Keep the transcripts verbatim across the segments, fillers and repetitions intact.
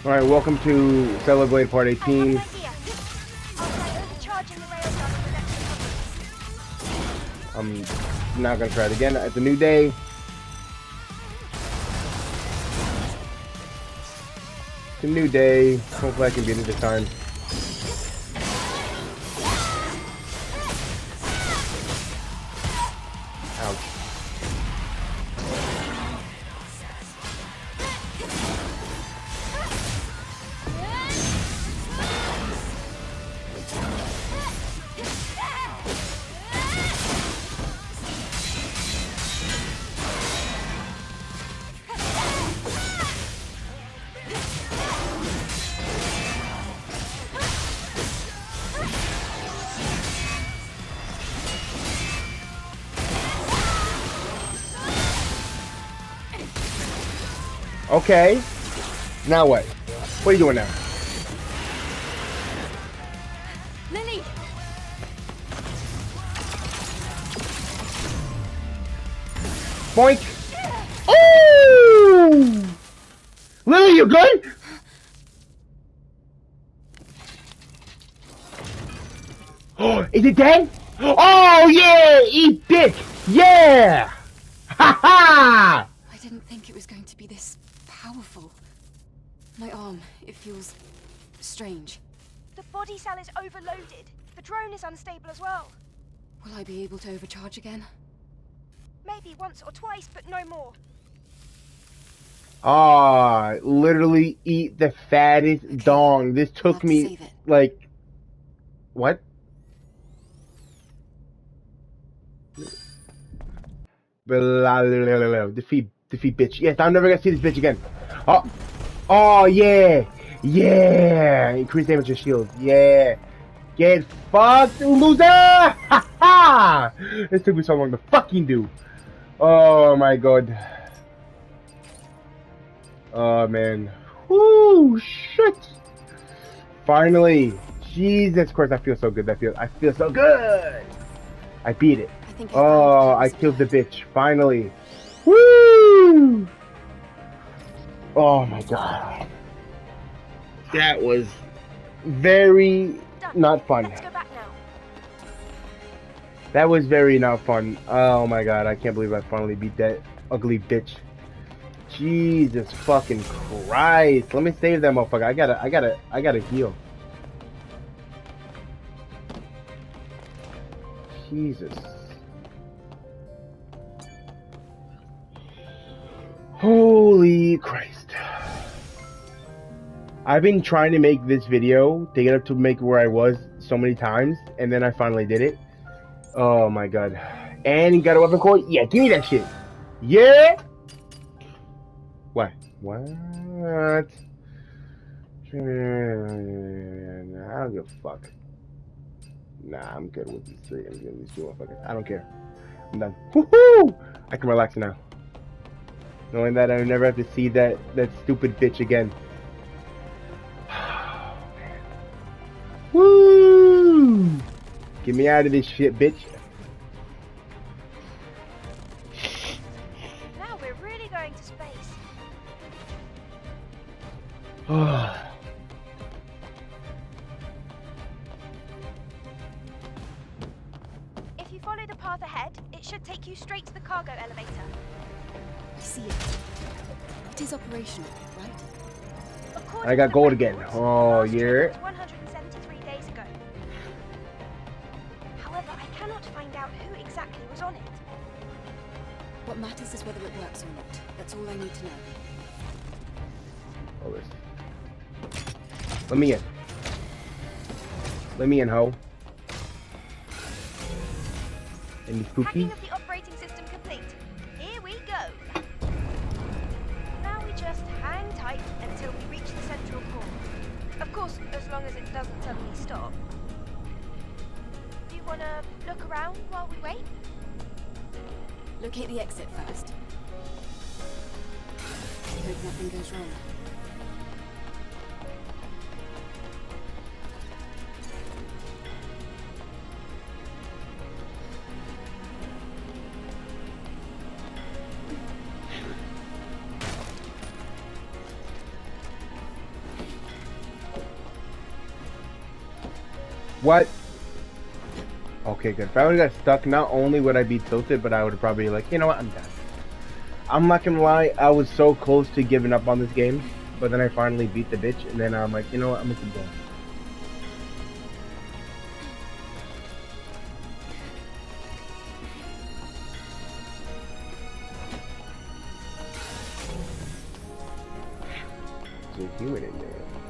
Alright, welcome to Celeblade Part eighteen. I'm not gonna try it again. It's a new day. It's a new day. Hopefully I can beat it this time. Ouch. Okay. Now what? What are you doing now? Lily! Boink! Oh! Lily, you good? Oh, is it dead? Oh yeah! Eat bitch! Yeah! Ha ha! I didn't think it was going to be this powerful. My arm, it feels strange. The body cell is overloaded. The drone is unstable as well. Will I be able to overcharge again? Maybe once or twice, but no more. Ah, literally eat the fattest Okay. dong. This took Let's me save it. like what? Blah, blah, blah, blah, blah. Defeat, defeat, bitch. Yes, I'm never gonna see this bitch again. Oh, oh yeah, yeah. Increase damage to shield. Yeah. Get fucked, loser! Ha ha! This took me so long to fucking do. Oh my god. Oh man. Whoo, shit. Finally. Jesus Christ, I feel so good. I feel I feel so good. I beat it. I think I Oh, found I the killed the spell. bitch. Finally. Woo! Oh my god. That was very Done. not fun. Let's go back now. That was very not fun. Oh my god, I can't believe I finally beat that ugly bitch. Jesus fucking Christ. Let me save that motherfucker. I gotta, I gotta, I gotta heal. Jesus. Holy Christ. I've been trying to make this video to get up to make where I was so many times, and then I finally did it. Oh my god. And you got a weapon core? Yeah, give me that shit. Yeah? What? What? I don't give a fuck. Nah, I'm good with these three. I'm good with these two motherfuckers. I don't care. I'm done. Woohoo! I can relax now. Knowing that I never have to see that, that stupid bitch again. Woo! Get me out of this shit, bitch. Now we're really going to space. If you follow the path ahead, it should take you straight to the cargo elevator. I see it. It is operational, right? According I got to gold the again. records, Oh, the last trip yeah. was one hundred seventy-three days ago. However, I cannot find out who exactly was on it. What matters is whether it works or not. That's all I need to know. Oh, this. Let me in. Let me in, ho. Any spooky? Hacking of the operating system complete. Here we go. Now we just hang tight until we reach the central core. Of course, as long as it doesn't suddenly stop. Do you want to look around while we wait? Locate the exit first. I hope nothing goes wrong. What? Okay, good. If I would have got stuck, not only would I be tilted, but I would have probably like, you know what, I'm done. I'm not gonna lie, I was so close to giving up on this game, but then I finally beat the bitch, and then I'm like, you know what, I'm gonna keep going. There's a human in there.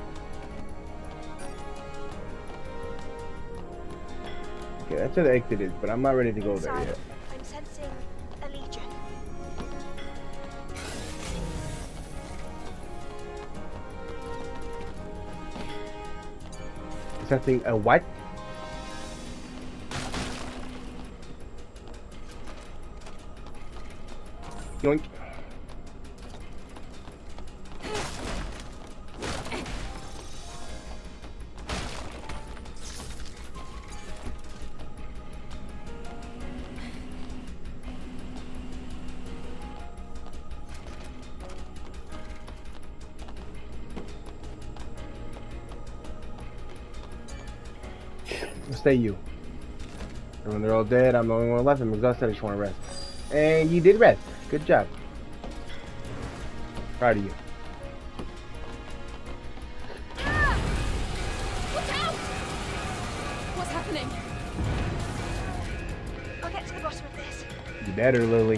Okay, that's where the exit is, but I'm not ready to go there Inside, yet. I'm sensing a legion. Something, a what? Yoink. Stay you. And when they're all dead, I'm the only one left. I'm exhausted. I just want to rest. And you did rest. Good job. Proud of you. Ah! Watch out! What's happening? I'll get to the bottom of this. You better, Lily.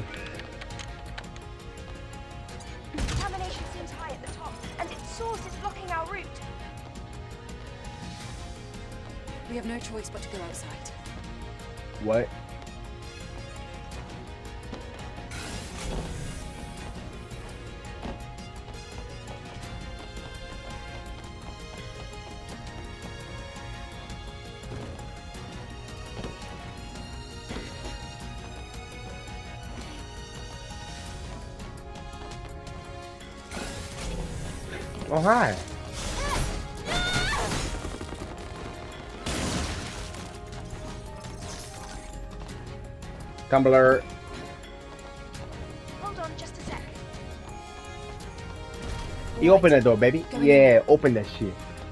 Contamination seems high at the top, and its source is blocking our route. We have no choice but to go outside. What? Oh, hi. Tumbler. Hold on just a sec. You open that door, baby. Go in Yeah, there. open that shit.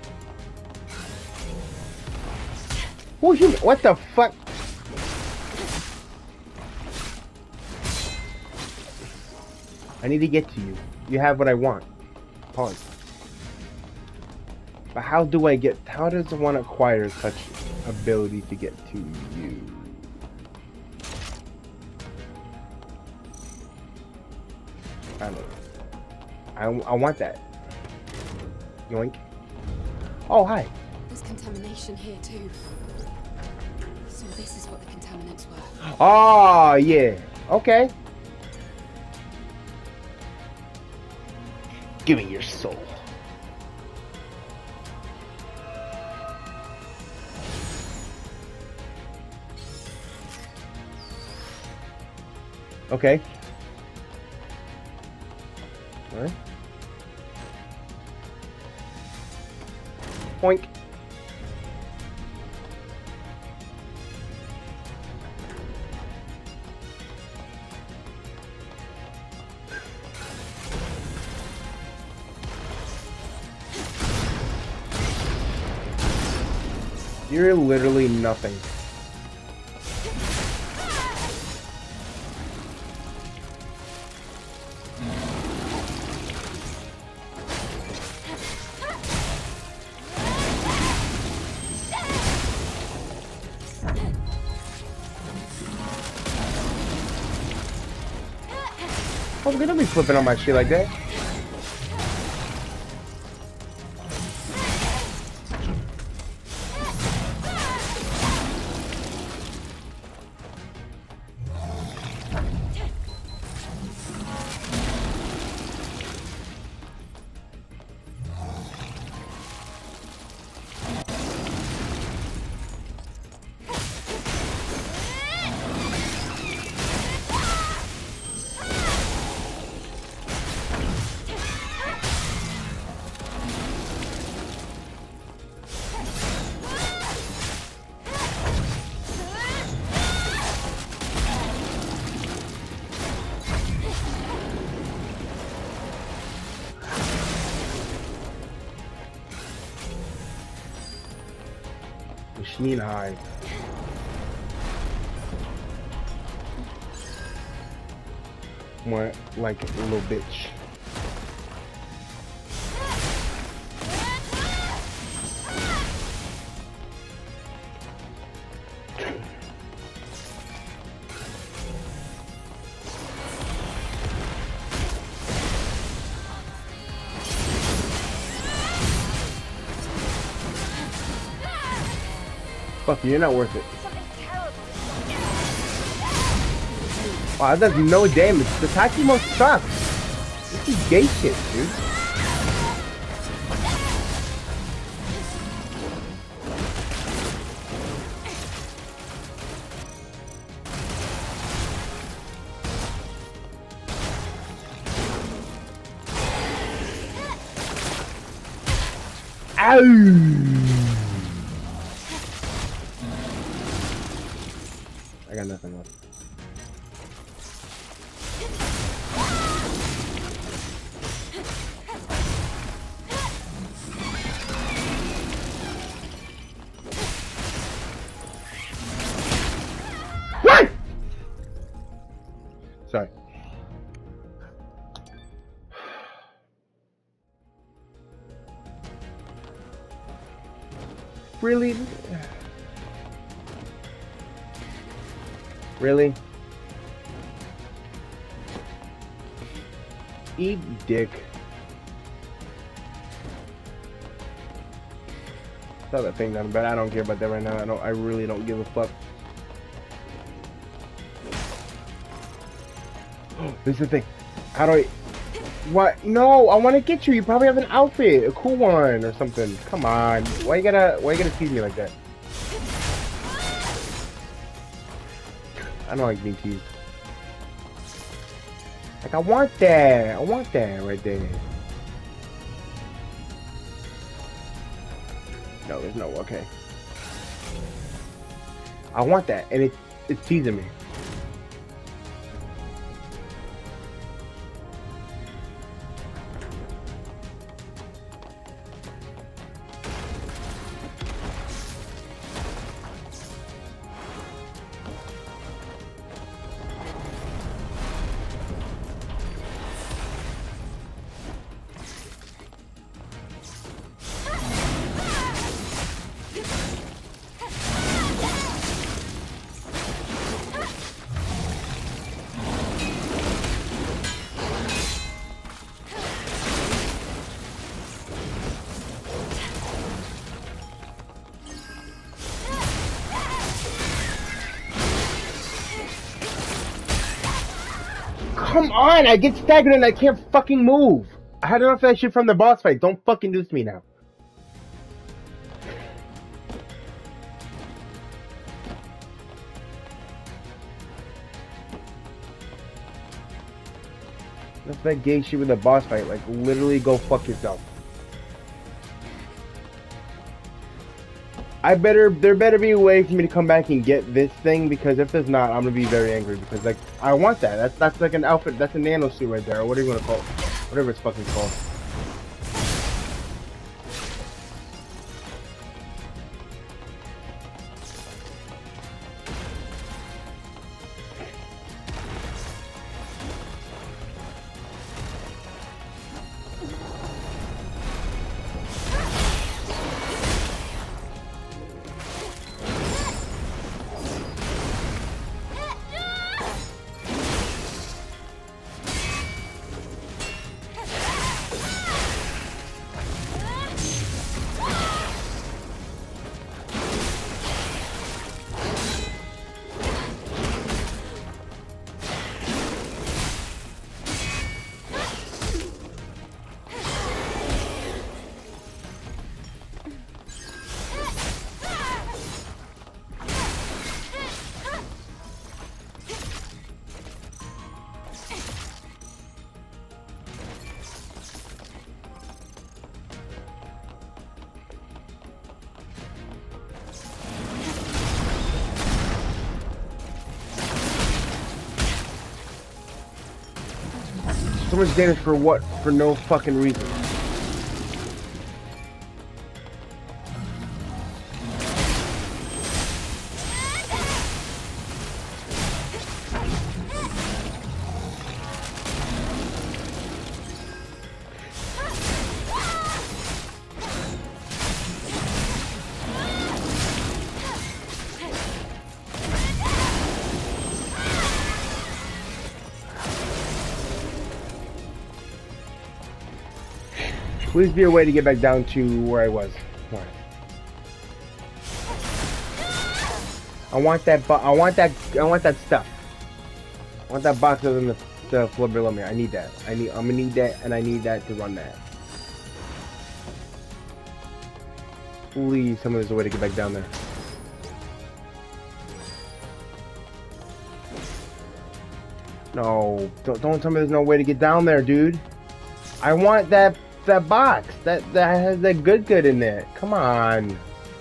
Who's you? What the fuck? I need to get to you. You have what I want. Pause. But how do I get? How does one acquire such ability to get to you? I don't know. I, I want that. Yoink. Oh, hi. There's contamination here too. So this is what the contaminants were. Oh, yeah. Okay. Give me your soul. Okay. All right. Poink. You're literally nothing. I'm gonna be flipping on my shit like that. Cause she ain't high. More like a little bitch. Fuck you, you're not worth it. Something terrible is Wow, that does no damage. The Takimo sucks. This is gay shit, dude. Ow! I got nothing left. What? Sorry. Really? Really? Eat dick. Saw that thing down, but I don't care about that right now. I don't. I really don't give a fuck. This is the thing. How do I? What? No, I want to get you. You probably have an outfit, a cool one or something. Come on. Why you gotta? Why you gotta tease me like that? I don't like being teased. Like, I want that. I want that right there. No, there's no, okay. I want that, and it, it's teasing me. Come on, I get staggered and I can't fucking move. I had enough of that shit from the boss fight. Don't fucking do this to me now. Enough of that gay shit with the boss fight. Like, literally go fuck yourself. I better, there better be a way for me to come back and get this thing, because if there's not, I'm gonna be very angry, because like, I want that. That's that's like an outfit, that's a nano suit right there, or what are you gonna call it? Whatever it's fucking called. So much damage for what? For no fucking reason. Please be a way to get back down to where I was. Come on. I want that. I want that. I want that stuff. I want that box on the, the floor below me. I need that. I need. I'm gonna need that, and I need that to run that. Please, tell me there's a way to get back down there. No, don't, don't tell me there's no way to get down there, dude. I want that that box that that has that good good in it. Come on.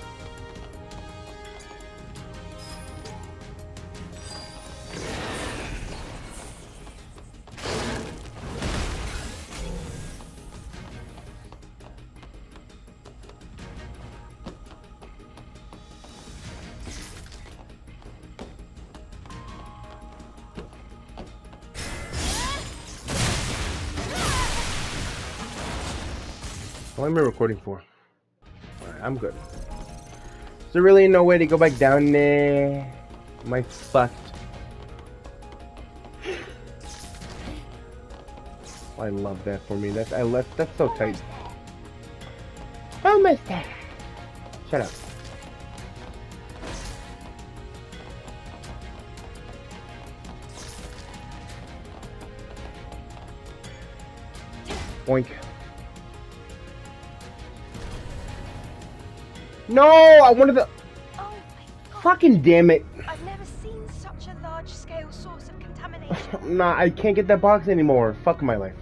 What am I recording for? Alright, I'm good. Is there really no way to go back down there? Am I fucked? I love that for me. That's I left. That's so tight. Almost there. Shut up. Boink. No, I wanted the. Oh my god. Fucking damn it. I've never seen such a large-scale source of contamination. Nah, I can't get that box anymore. Fuck my life.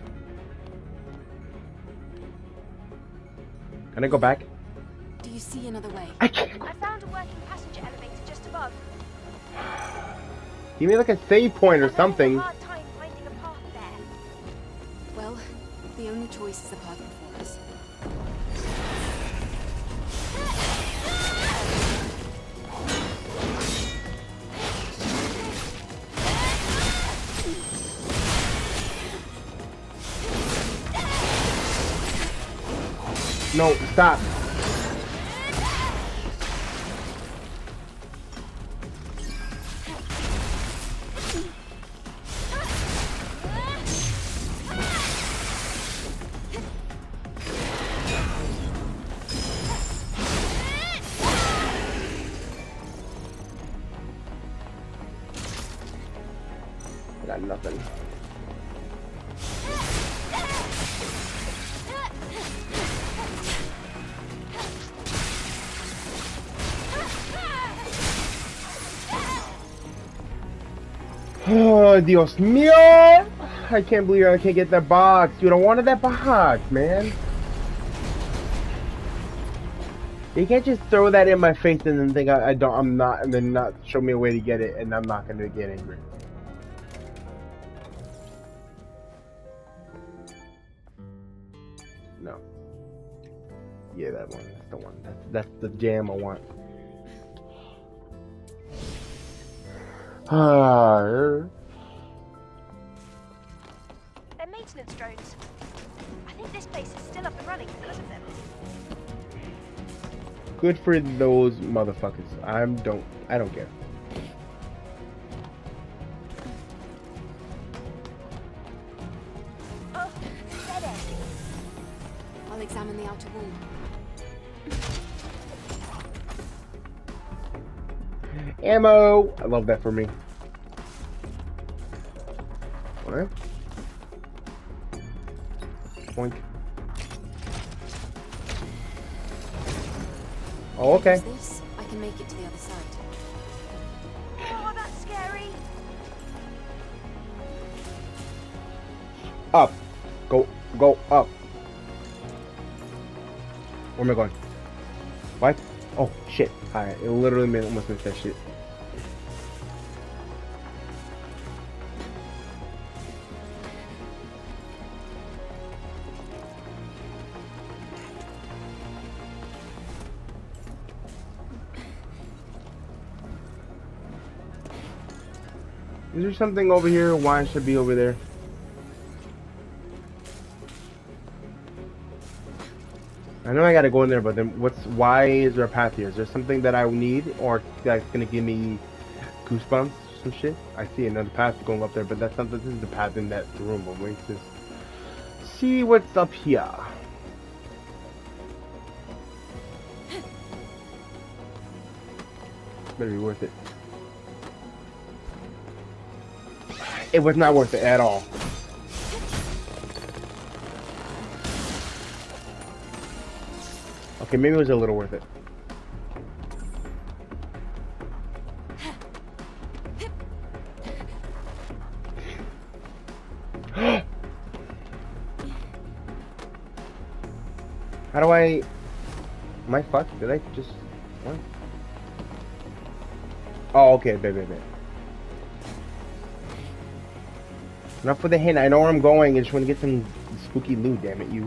Can I go back? Do you see another way? I can't. I found a working passenger elevator just above. Give me like a save point or I'm having something. a hard time finding a path there. Well, the only choice is the path before us. No, stop. I got nothing. Oh, Dios mío! I can't believe I can't get that box. Dude, I wanted that box, man. You can't just throw that in my face and then think I, I don't, I'm not, and then not show me a way to get it, and I'm not gonna get angry. No. Yeah, that one. That's the one. That's that's the jam I want. Ah. They're maintenance drones. I think this place is still up and running because of them. Good for those motherfuckers. I don't. I don't care. Oh, dead end. I'll examine the outer wall. Ammo! I love that for me. Alright. Boink. Oh, okay. Use this, I can make it to the other side. Oh, that's scary. Up. Go, go up. Where am I going? What? Oh, shit. I it literally made, almost missed that shit. Is there something over here? Why should be over there? I know I gotta go in there, but then what's? Why is there a path here? Is there something that I need, or that's gonna give me goosebumps, or some shit? I see another path going up there, but that's not. This is the path in that room. But wait, just see what's up here. Better be worth it. It was not worth it at all. Okay, maybe it was a little worth it. How do I... Am I fucked? Did I just... What? Oh, okay, babe, babe, babe. Enough for the hint. I know where I'm going. I just want to get some spooky loot, damn it, you.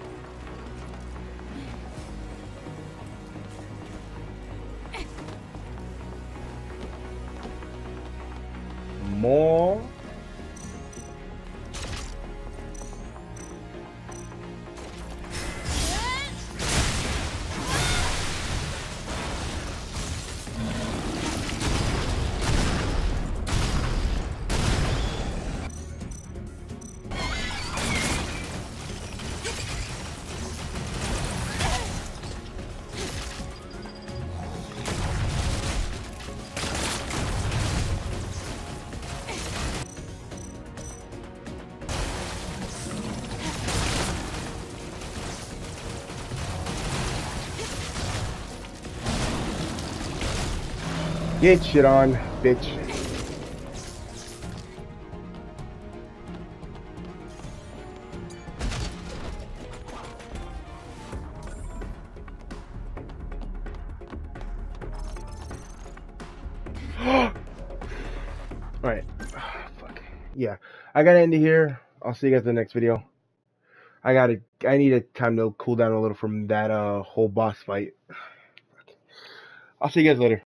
More. Get shit on, bitch. Alright. Fuck. Yeah. I gotta end it here. I'll see you guys in the next video. I gotta I need a time to cool down a little from that uh whole boss fight. I'll see you guys later.